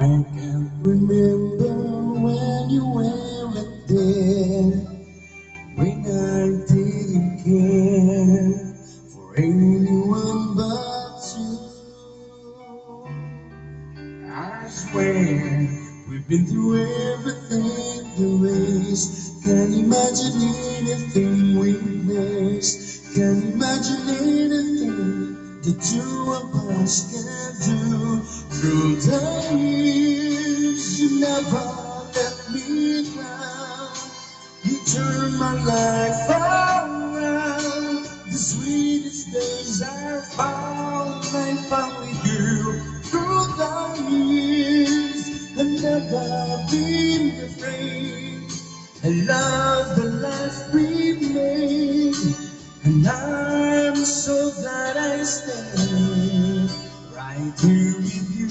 can't remember when you were there, when I didn't care for anyone but you. I swear we've been through everything there is. Can't imagine anything we missed. Can't imagine anything the two of us can do. Through the years, you never let me down. You turned my life around. The sweetest days I found with you. Through the years, I've never been afraid. I love the life we made, and I'm so glad I stayed right here with you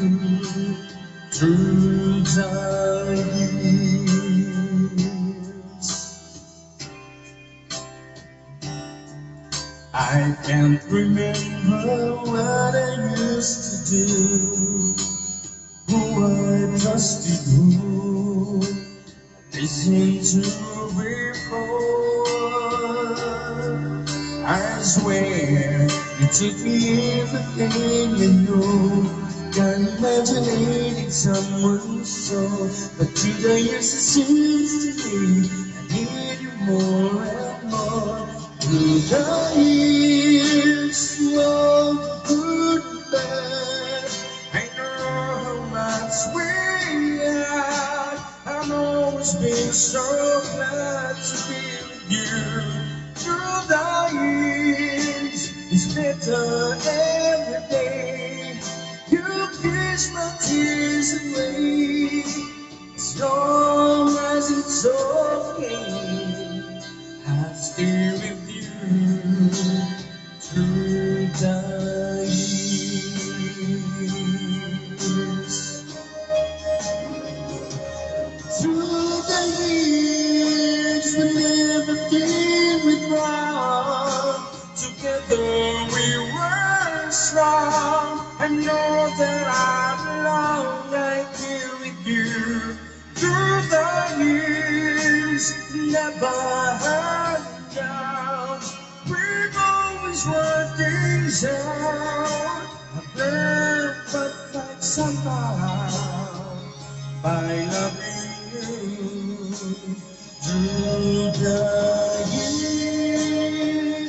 through the years. I can't remember what I used to do, who I trusted, who I listened to before. I swear you took me everything you know. Can't imagine hating someone so, but through the years it seems to me I need you more and more. Through the years, all the good and bad, I know how much we had. I've always been so glad to be with you. Through the years, it's better every day. You kiss my tears away, as long as it's okay. I'll stay with you through the years. Through the years, when everything went wrong, together we were strong. I know that I belong right here with you. Through the years, never had it down. We've always worked things out. I've learned but fight somehow by loving you through the years.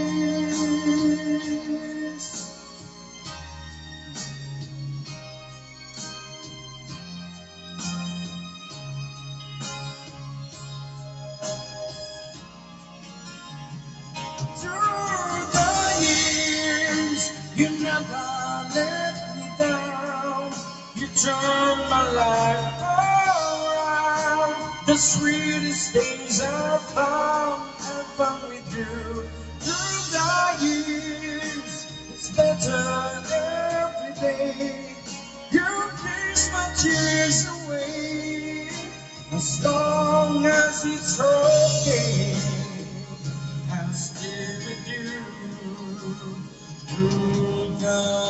Through the years, you never let me down. You turned my life around. The sweetest things I found with you. Through the years, it's better every day. You kiss my tears away, as long as it's okay. I'll stay with you through the